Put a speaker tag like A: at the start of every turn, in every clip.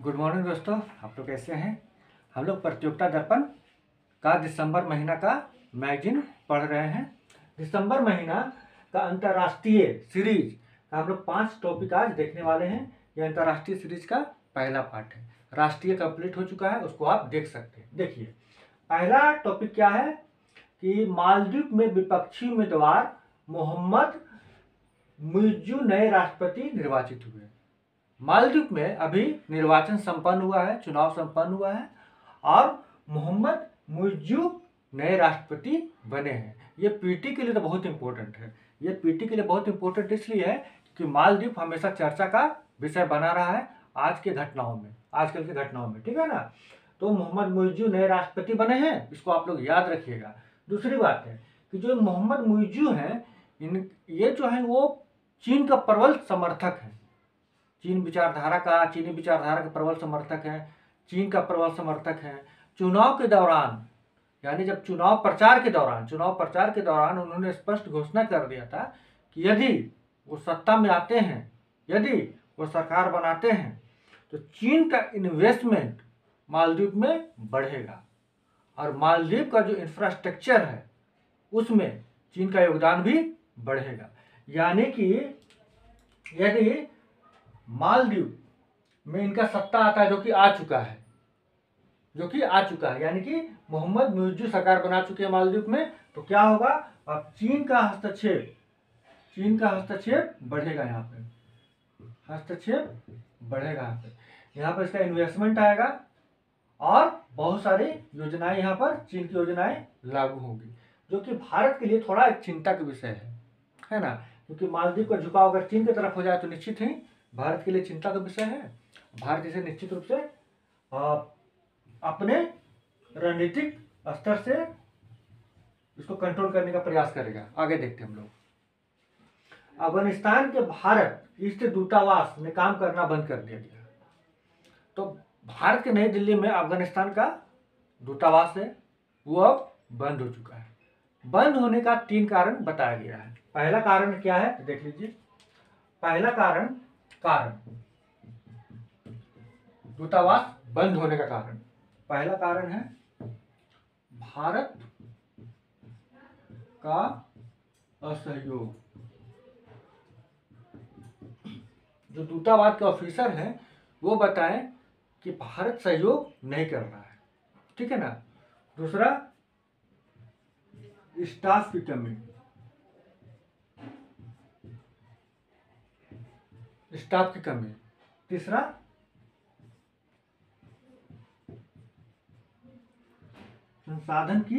A: Good morning दोस्तों, आप लोग कैसे हैं। हम लोग प्रतियोगिता दर्पण का दिसंबर महीना का मैगजीन पढ़ रहे हैं। दिसंबर महीना का अंतर्राष्ट्रीय सीरीज का हम लोग 5 टॉपिक आज देखने वाले हैं। यह अंतर्राष्ट्रीय सीरीज का पहला पार्ट है। राष्ट्रीय कंप्लीट हो चुका है, उसको आप देख सकते हैं। देखिए, पहला टॉपिक क्या है कि मालदीव में विपक्षी उम्मीदवार मोहम्मद मुइज्जू नए राष्ट्रपति निर्वाचित हुए। मालदीव में अभी निर्वाचन संपन्न हुआ है, चुनाव संपन्न हुआ है और मोहम्मद मुइज्जू नए राष्ट्रपति बने हैं। ये पीटी के लिए तो बहुत इंपॉर्टेंट है। ये पीटी के लिए बहुत इंपॉर्टेंट इसलिए है कि मालदीव हमेशा चर्चा का विषय बना रहा है आजकल की घटनाओं में, ठीक है ना। तो मोहम्मद मुइज्जू नए राष्ट्रपति बने हैं, इसको आप लोग याद रखिएगा। दूसरी बात है कि जो मोहम्मद मुइज्जू हैं, ये जो है वो चीन का प्रबल समर्थक है। चीनी विचारधारा के प्रबल समर्थक है, चीन का प्रबल समर्थक है। चुनाव के दौरान, यानी जब चुनाव प्रचार के दौरान उन्होंने स्पष्ट घोषणा कर दिया था कि यदि वो सत्ता में आते हैं, यदि वो सरकार बनाते हैं, तो चीन का इन्वेस्टमेंट मालदीव में बढ़ेगा और मालदीव का जो इंफ्रास्ट्रक्चर है उसमें चीन का योगदान भी बढ़ेगा। यानी कि यदि मालदीव में इनका सत्ता आता है, जो कि आ चुका है, यानी कि मोहम्मद मुइज्जू सरकार बना चुके हैं मालदीव में, तो क्या होगा, अब चीन का हस्तक्षेप बढ़ेगा। यहाँ पर इसका इन्वेस्टमेंट आएगा और बहुत सारी योजनाएं, यहाँ पर चीन की योजनाएं लागू होंगी, जो कि भारत के लिए थोड़ा एक चिंता का विषय है ना। क्योंकि मालदीव का झुकाव अगर चीन की तरफ हो जाए तो निश्चित ही भारत के लिए चिंता का विषय है। भारत इसे निश्चित रूप से अपने रणनीतिक स्तर से इसको कंट्रोल करने का प्रयास करेगा। आगे देखते हैं हम लोग। अफगानिस्तान के भारत स्थित दूतावास में काम करना बंद कर दिया गया। तो भारत के नई दिल्ली में अफगानिस्तान का दूतावास है, वो अब बंद हो चुका है। बंद होने का 3 कारण बताया गया है। पहला कारण क्या है, देख लीजिए। पहला कारण दूतावास बंद होने का कारण, पहला कारण है भारत का असहयोग। जो दूतावास के ऑफिसर हैं वो बताएं कि भारत सहयोग नहीं कर रहा है, ठीक है ना। दूसरा, स्टाफ की कमी। तीसरा, संसाधन की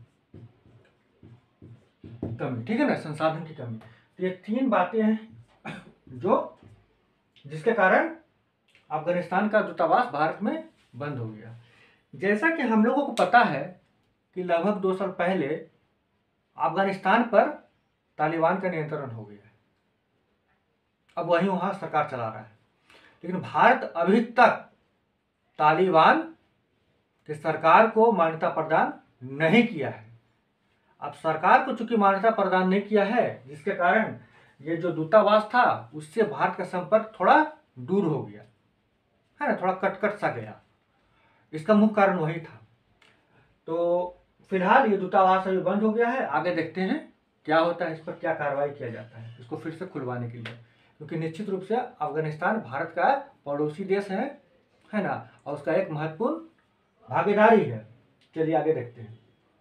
A: कमी, ठीक है ना, संसाधन की कमी। तो ये 3 बातें हैं जिसके कारण अफगानिस्तान का दूतावास भारत में बंद हो गया। जैसा कि हम लोगों को पता है कि लगभग 2 साल पहले अफगानिस्तान पर तालिबान का नियंत्रण हो गया है। अब वही वहां सरकार चला रहा है, लेकिन भारत अभी तक तालिबान की सरकार को मान्यता प्रदान नहीं किया है। अब सरकार को चूंकि मान्यता प्रदान नहीं किया है, जिसके कारण ये जो दूतावास था उससे भारत का संपर्क थोड़ा दूर हो गया है ना, थोड़ा कट सा गया। इसका मुख्य कारण वही था। तो फिलहाल ये दूतावास अभी बंद हो गया है। आगे देखते हैं क्या होता है, इस पर क्या कार्रवाई किया जाता है इसको फिर से खुलवाने के लिए, क्योंकि निश्चित रूप से अफगानिस्तान भारत का पड़ोसी देश है ना, और उसका एक महत्वपूर्ण भागीदारी है। चलिए आगे देखते हैं।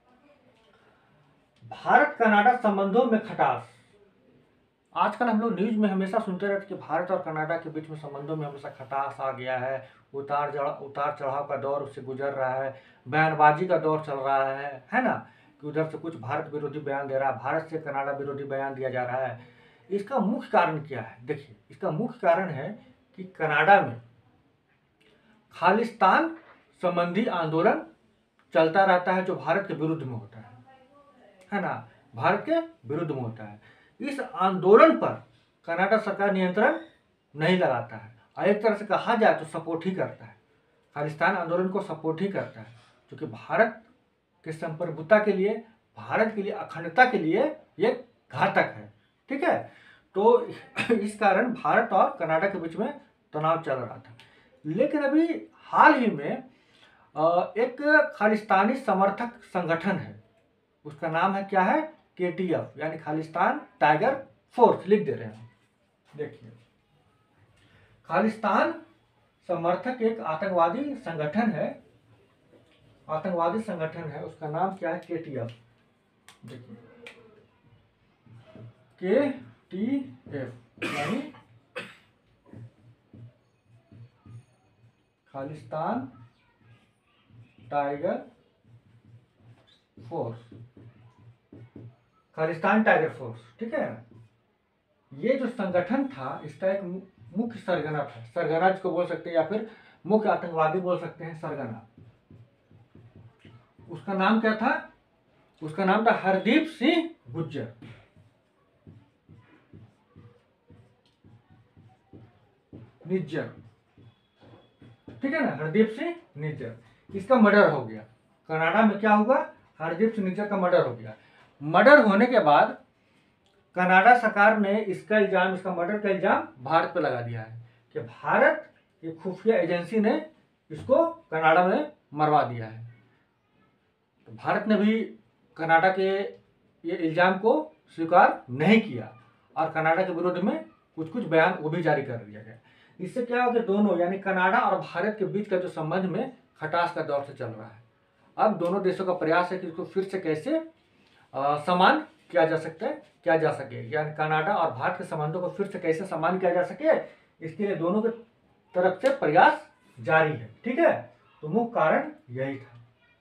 A: भारत कनाडा संबंधों में खटास। आजकल हम लोग न्यूज में हमेशा सुनते रहते कि भारत और कनाडा के बीच में संबंधों में हमेशा खटास आ गया है, उतार चढ़ाव का दौर उससे गुजर रहा है, बयानबाजी का दौर चल रहा है ना, कि उधर से कुछ भारत विरोधी बयान दे रहा है, भारत से कनाडा विरोधी बयान दिया जा रहा है। इसका मुख्य कारण क्या है, देखिए, इसका मुख्य कारण है कि कनाडा में खालिस्तान संबंधी आंदोलन चलता रहता है, जो भारत के विरुद्ध में होता है ना, भारत के विरुद्ध में होता है। इस आंदोलन पर कनाडा सरकार नियंत्रण नहीं लगाता है और एक तरह से कहा जाए तो सपोर्ट ही करता है, खालिस्तान आंदोलन को सपोर्ट ही करता है, क्योंकि भारत के संप्रभुता के लिए, भारत के लिए, अखंडता के लिए ये घातक है, ठीक है। तो इस कारण भारत और कनाडा के बीच में तनाव चल रहा था। लेकिन अभी हाल ही में एक खालिस्तानी समर्थक संगठन है, उसका नाम है क्या है, KTF यानी खालिस्तान टाइगर फोर्स, लिख दे रहे हैं। देखिए, खालिस्तान समर्थक एक आतंकवादी संगठन है, उसका नाम क्या है, KTF। देखिए, KTF यानी Khalistan tiger force, Khalistan tiger force, ठीक है। ये जो संगठन था इसका एक मुख्य सरगना था, सरगना जिसको बोल सकते हैं या फिर मुख्य आतंकवादी बोल सकते हैं, सरगना। उसका नाम क्या था, उसका नाम था हरदीप सिंह गुज्जर। निज्जर, ठीक है ना, हरदीप सिंह निज्जर। इसका मर्डर हो गया कनाडा में। क्या हुआ, हरदीप सिंह निज्जर का मर्डर हो गया। मर्डर होने के बाद कनाडा सरकार ने इसका इल्जाम, इसका मर्डर का इल्जाम भारत पे लगा दिया है कि भारत की खुफिया एजेंसी ने इसको कनाडा में मरवा दिया है। तो भारत ने भी कनाडा के ये इल्जाम को स्वीकार नहीं किया और कनाडा के विरोध में कुछ कुछ बयान वो भी जारी कर दिया गया। इससे क्या हो गया, दोनों यानी कनाडा और भारत के बीच का जो संबंध में खटास का दौर से चल रहा है। अब दोनों देशों का प्रयास है कि इसको फिर से कैसे समान किया जा सकता है, किया जा सके, यानी कनाडा और भारत के संबंधों को फिर से कैसे समान किया जा सके, इसके लिए दोनों के तरफ से प्रयास जारी है, ठीक है। तो मुख्य कारण यही था,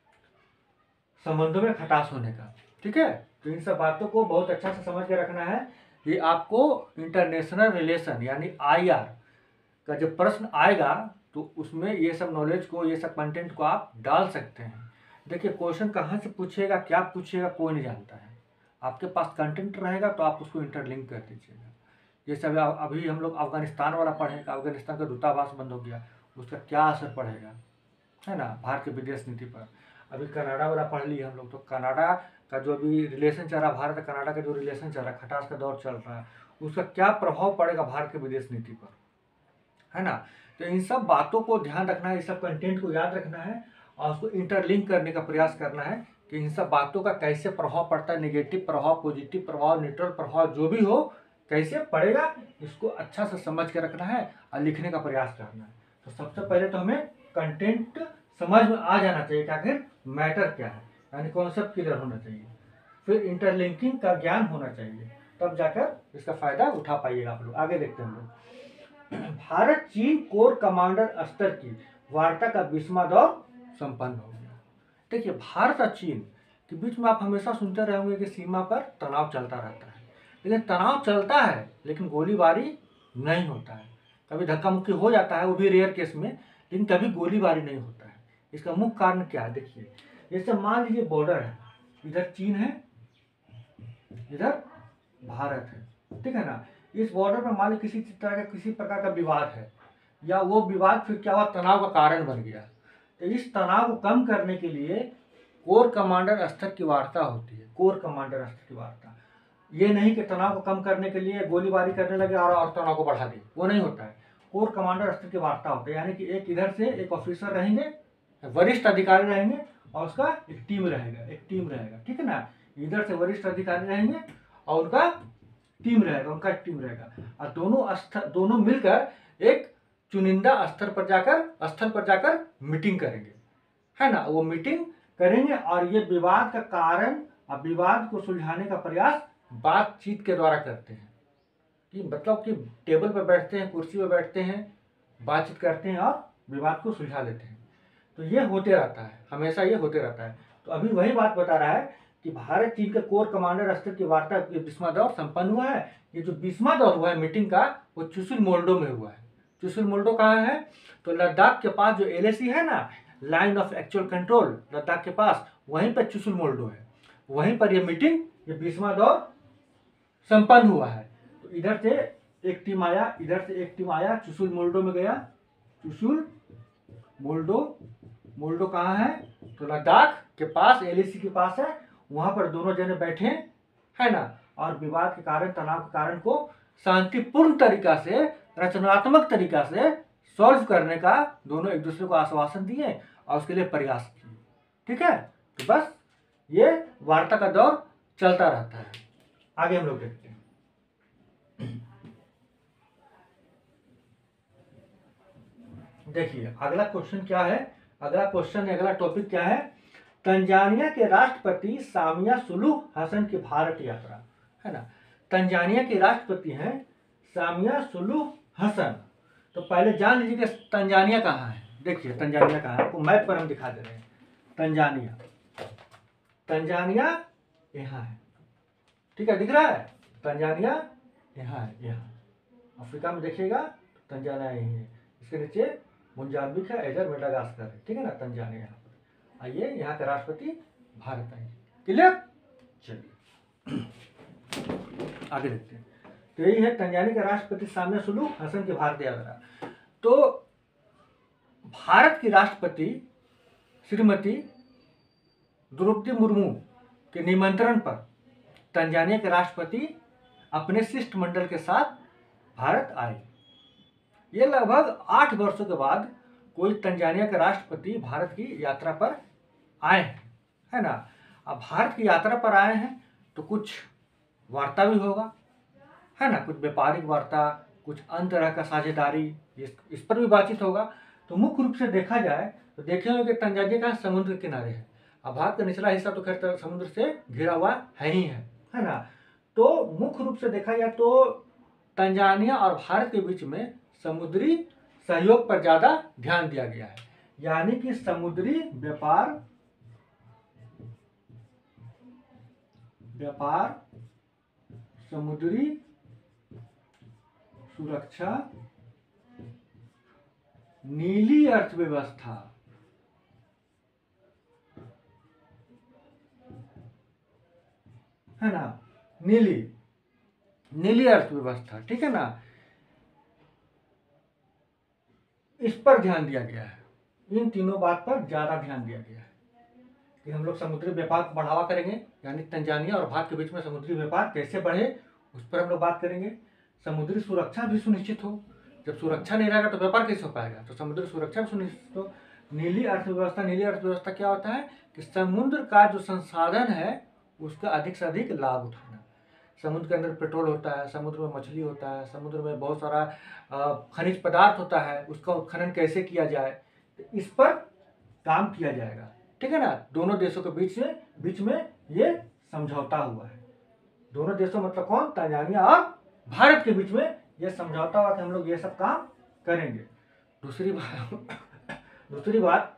A: संबंधों में खटास होने का, ठीक है। तो इन सब बातों को बहुत अच्छा से समझ के रखना है। ये आपको इंटरनेशनल रिलेशन यानी IR का जब प्रश्न आएगा तो उसमें ये सब नॉलेज को, ये सब कंटेंट को आप डाल सकते हैं। देखिए, क्वेश्चन कहाँ से पूछेगा, क्या पूछेगा, कोई नहीं जानता है। आपके पास कंटेंट रहेगा तो आप उसको इंटरलिंक कर दीजिएगा। जैसे अभी हम लोग अफगानिस्तान वाला पढ़ेंगे, अफगानिस्तान का दूतावास बंद हो गया, उसका क्या असर पड़ेगा, है ना, भारत की विदेश नीति पर। अभी कनाडा वाला पढ़ लिए हम लोग, तो कनाडा का जो अभी रिलेशन चल रहा है, भारत और कनाडा का जो रिलेशन चल रहा है, खटास का दौर चल रहा है, उसका क्या प्रभाव पड़ेगा भारत की विदेश नीति पर, है ना। तो इन सब बातों को ध्यान रखना है, इस सब कंटेंट को याद रखना है और उसको इंटरलिंक करने का प्रयास करना है कि इन सब बातों का कैसे प्रभाव पड़ता है, नेगेटिव प्रभाव, पॉजिटिव प्रभाव, न्यूट्रल प्रभाव, जो भी हो कैसे पड़ेगा, इसको अच्छा से समझ के रखना है और लिखने का प्रयास करना है। तो सबसे पहले तो हमें कंटेंट समझ में आ जाना चाहिए कि आखिर मैटर क्या है, यानी कॉन्सेप्ट क्लियर होना चाहिए, फिर इंटरलिंकिंग का ज्ञान होना चाहिए, तब जाकर इसका फायदा उठा पाइएगा आप लोग। आगे देखते हैं हम लोग। भारत चीन कोर कमांडर स्तर की वार्ता का 20वां दौर संपन्न हो गया। देखिए, भारत और चीन के बीच में आप हमेशा सुनते रहेंगे कि सीमा पर तनाव चलता रहता है, लेकिन तनाव चलता है लेकिन गोलीबारी नहीं होता है। कभी धक्का मुक्की हो जाता है, वो भी रेयर केस में, लेकिन कभी गोलीबारी नहीं होता है। इसका मुख्य कारण क्या है, देखिए, जैसे मान लीजिए बॉर्डर है, इधर चीन है, इधर भारत है, ठीक है ना। इस बॉर्डर पर मान लीजिए किसी प्रकार का विवाद है, या वो विवाद फिर क्या हुआ, तनाव का कारण बन गया। तो इस तनाव को कम करने के लिए कोर कमांडर स्तर की वार्ता होती है, कोर कमांडर स्तर की वार्ता। ये नहीं कि तनाव को कम करने के लिए गोलीबारी करने लगे और तनाव को बढ़ा दे, वो नहीं होता है। कोर कमांडर स्तर की वार्ता होती है, यानी कि एक इधर से एक ऑफिसर रहेंगे, वरिष्ठ अधिकारी रहेंगे और उसका एक टीम रहेगा, ठीक है ना। इधर से वरिष्ठ अधिकारी रहेंगे और उनका टीम रहेगा, और दोनों मिलकर एक चुनिंदा स्थल पर जाकर मीटिंग करेंगे, है ना। वो मीटिंग करेंगे और ये विवाद का कारण और विवाद को सुलझाने का प्रयास बातचीत के द्वारा करते हैं, कि मतलब कि टेबल पर बैठते हैं, कुर्सी पर बैठते हैं, बातचीत करते हैं और विवाद को सुलझा लेते हैं। तो ये होते रहता है, हमेशा ये होते रहता है। तो अभी वही बात बता रहा है कि भारत चीन के कोर कमांडर स्तर की वार्ता 20वां दौर संपन्न हुआ है। ये जो 20वां दौर हुआ है मीटिंग का, वो चुशुल मोल्डो में हुआ है। चुशुल मोल्डो कहाँ है, तो लद्दाख के पास जो LAC है ना, line of actual control, Ladakh के पास, वहीं पर चुशुल मोल्डो है, वहीं पर ये मीटिंग, ये 20वां दौर संपन्न हुआ है। तो इधर से एक टीम आया, इधर से एक टीम आया, चुशुल मोल्डो में गया। चुशुल मोल्डो कहाँ है, तो लद्दाख के पास, LAC के पास है। वहां पर दोनों जने बैठे, है ना, और विवाद के कारण, तनाव के कारण को शांतिपूर्ण तरीका से, रचनात्मक तरीका से सॉल्व करने का दोनों एक दूसरे को आश्वासन दिए और उसके लिए प्रयास किए। ठीक है, तो बस ये वार्ता का दौर चलता रहता है। आगे हम लोग देखते हैं। देखिए अगला क्वेश्चन क्या है, अगला टॉपिक क्या है, तंजानिया के राष्ट्रपति सामिया सुलूह हसन की भारत यात्रा, है ना। तंजानिया के राष्ट्रपति हैं सामिया सुलूह हसन। तो पहले जान लीजिए कि तंजानिया कहाँ है। देखिए तंजानिया कहाँ है, आपको मैप पर हम दिखा दे रहे हैं। तंजानिया, तंजानिया यहाँ है, ठीक है, दिख रहा है। तंजानिया यहाँ है, यहाँ अफ्रीका में देखिएगा, तंजानिया यही है। इसके नीचे मोजाम्बिक है, इधर मेडागास्कर है, ठीक है ना। तंजानिया यहाँ पर आइए, यहाँ के राष्ट्रपति भारत आइए। क्लियर, चलिए आगे देखते हैं। तो यही है तंजानिया के राष्ट्रपति सामिया सुलूह हसन की भारत यात्रा। तो भारत की राष्ट्रपति श्रीमती द्रौपदी मुर्मू के निमंत्रण पर तंजानिया के राष्ट्रपति अपने शिष्टमंडल के साथ भारत आए। ये लगभग 8 वर्षों के बाद कोई तंजानिया के राष्ट्रपति भारत की यात्रा पर आए हैं, है ना। अब भारत की यात्रा पर आए हैं तो कुछ वार्ता भी होगा, है ना, कुछ व्यापारिक वार्ता, कुछ अन्य तरह का साझेदारी, इस पर भी बातचीत होगा। तो मुख्य रूप से देखा जाए तो देखेंगे कि तंजानिया का समुद्र के किनारे है। अब भारत का निचला हिस्सा तो खैर समुद्र से घिरा हुआ है ही है ना। तो मुख्य रूप से देखा जाए तो तंजानिया और भारत के बीच में समुद्री सहयोग पर ज्यादा ध्यान दिया गया है, यानी कि समुद्री व्यापार समुद्री सुरक्षा, नीली अर्थव्यवस्था, है ना, नीली अर्थव्यवस्था, ठीक है ना, इस पर ध्यान दिया गया है। इन तीनों बात पर ज्यादा ध्यान दिया गया है कि हम लोग समुद्री व्यापार को बढ़ावा करेंगे, यानी तंजानिया और भारत के बीच में समुद्री व्यापार कैसे बढ़े उस पर हम लोग बात करेंगे। समुद्री सुरक्षा भी सुनिश्चित हो, जब सुरक्षा नहीं रहेगा तो व्यापार कैसे हो पाएगा, तो समुद्री सुरक्षा भी सुनिश्चित हो। नीली अर्थव्यवस्था क्या होता है कि समुद्र का जो संसाधन है उसका अधिक से अधिक लाभ उठाना। समुद्र के अंदर पेट्रोल होता है, समुद्र में मछली होता है, समुद्र में बहुत सारा खनिज पदार्थ होता है, उसका उत्खनन कैसे किया जाए, तो इस पर काम किया जाएगा, ठीक है ना। दोनों देशों के बीच में ये समझौता हुआ है। दोनों देशों मतलब कौन, तंजानिया और भारत के बीच में ये समझौता हुआ कि हम लोग ये सब काम करेंगे। दूसरी बात,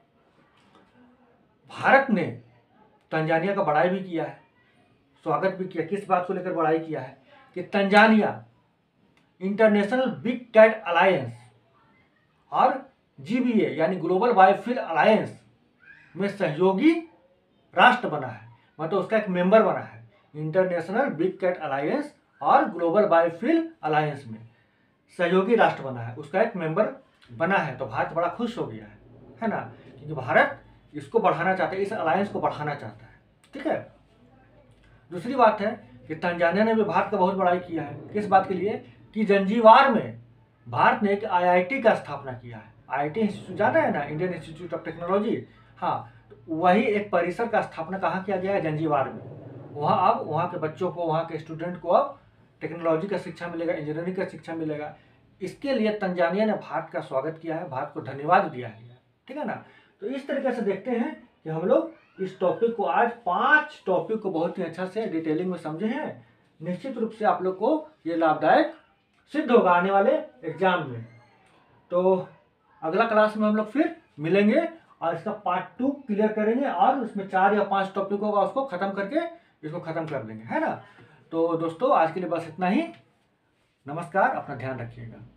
A: भारत ने तंजानिया का बड़ाई भी किया है, स्वागत भी किया। किस बात को लेकर बड़ाई किया है कि Tanzania international big cat alliance और GBA यानी ग्लोबल बायोफिल अलायंस में सहयोगी राष्ट्र बना है, मतलब उसका एक मेंबर बना है। इंटरनेशनल बिग कैट अलायंस और ग्लोबल बायोफिल अलायंस में सहयोगी राष्ट्र बना है, उसका एक मेंबर बना है। तो भारत बड़ा खुश हो गया है ना, क्योंकि भारत इसको बढ़ाना चाहता है, इस अलायंस को बढ़ाना चाहता है, ठीक है। दूसरी बात है कि तंजानिया ने भी भारत का बहुत बड़ाई किया है। किस बात के लिए कि जंजीबार में भारत ने एक IIT का स्थापना किया है। IIT इंस्टीट्यूट जाना है ना, इंडियन इंस्टीट्यूट ऑफ टेक्नोलॉजी, हाँ, तो वही एक परिसर का स्थापना कहाँ किया गया है, जंजीबार में। वहाँ अब वहाँ के बच्चों को, वहाँ के स्टूडेंट को अब टेक्नोलॉजी का शिक्षा मिलेगा, इंजीनियरिंग का शिक्षा मिलेगा। इसके लिए तंजानिया ने भारत का स्वागत किया है, भारत को धन्यवाद दिया है, ठीक है ना। तो इस तरीके से देखते हैं कि हम लोग इस टॉपिक को आज 5 टॉपिक को बहुत ही अच्छा से डिटेलिंग में समझे हैं। निश्चित रूप से आप लोग को ये लाभदायक सिद्ध होगा आने वाले एग्जाम में। तो अगला क्लास में हम लोग फिर मिलेंगे और इसका पार्ट 2 क्लियर करेंगे और उसमें 4 या 5 टॉपिक होगा, उसको खत्म करके इसको खत्म कर देंगे, है ना। तो दोस्तों आज के लिए बस इतना ही। नमस्कार, अपना ध्यान रखिएगा।